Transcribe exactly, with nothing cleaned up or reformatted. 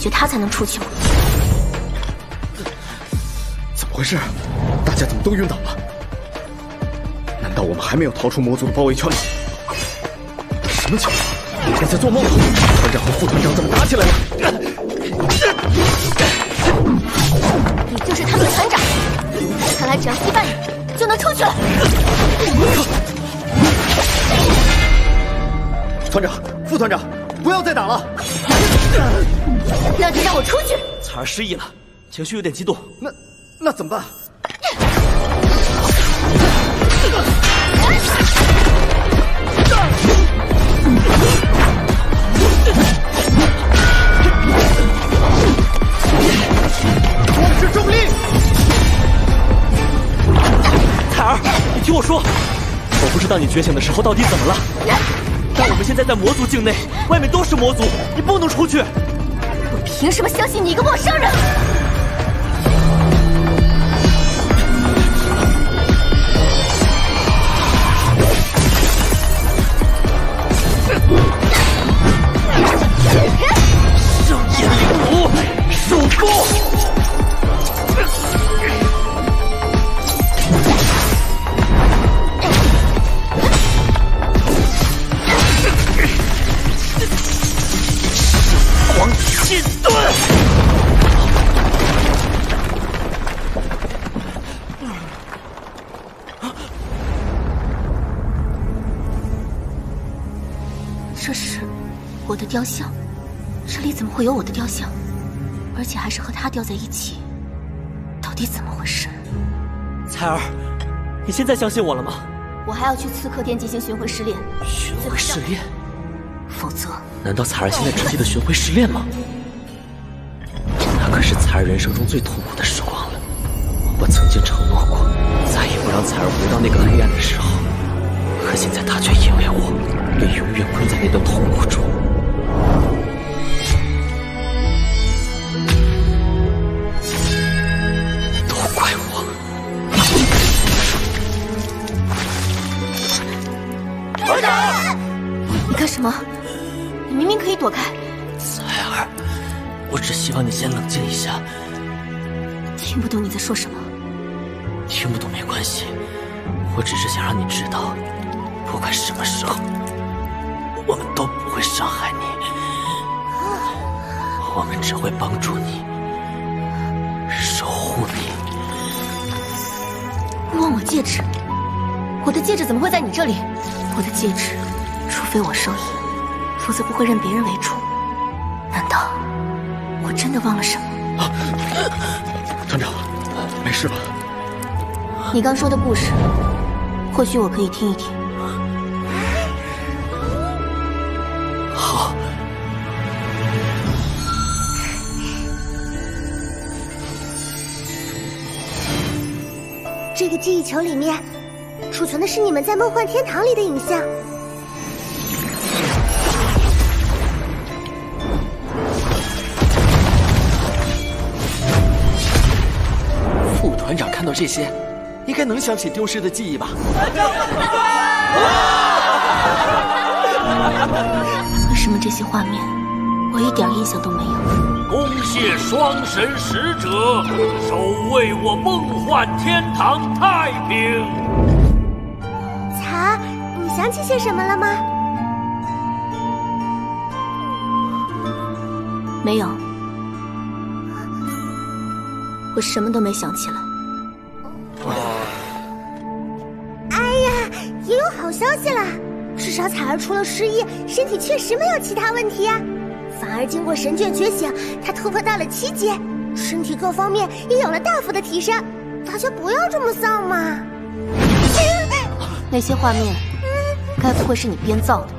许他才能出去吗？ 怎么回事？大家怎么都晕倒了？难道我们还没有逃出魔族的包围圈吗？什么情况？我在做梦吗？团长和副团长怎么打起来了？ 你就是他们的团长，看来只要击败你，就能出去了。 团长、副团长，不要再打了！ 那就让我出去。 彩儿失忆了，情绪有点激动。 那那怎么办？控制重力！ 彩儿，你听我说，我不知道你觉醒的时候到底怎么了，但我们现在在魔族境内，外面都是魔族，你不能出去。 我凭什么相信你一个陌生人？ 圣剑领悟，收工！黄金盾！ 这是我的雕像，这里怎么会有我的雕像？而且还是和他雕在一起，到底怎么回事？ 彩儿，你现在相信我了吗？ 我还要去刺客殿进行巡回试炼。 巡回试炼？ 否则， 难道彩儿现在只记得巡回试炼吗？那可是彩儿人生中最痛苦的时光了。我曾经承诺过，再也不让彩儿回到那个黑暗的时候，可现在她却因为我，便永远困在那段痛苦中。都怪我！ 团长，你干什么？你明明可以躲开。 彩儿，我只希望你先冷静一下。 听不懂你在说什么。 听不懂没关系，我只是想让你知道，不管什么时候，我们都不会伤害你，我们只会帮助你，守护你。 忘我戒指？我的戒指怎么会在你这里？我的戒指，除非我受益，否则不会任别人为主。难道我真的忘了什么？ 啊，团长，没事吧？ 你刚说的故事，或许我可以听一听。 好。 这个记忆球里面储存的是你们在梦幻天堂里的影像。 副团长看到这些，应该能想起丢失的记忆吧？ 为什么这些画面我一点印象都没有？ 恭谢双神使者，守卫我梦幻天堂太平。 彩儿，你想起些什么了吗？ 没有，我什么都没想起来。 哎呀，也有好消息了，至少彩儿除了失忆，身体确实没有其他问题呀。反而经过神卷觉醒，她突破到了七阶，身体各方面也有了大幅的提升。大家不要这么丧嘛！ 那些画面，该不会是你编造的？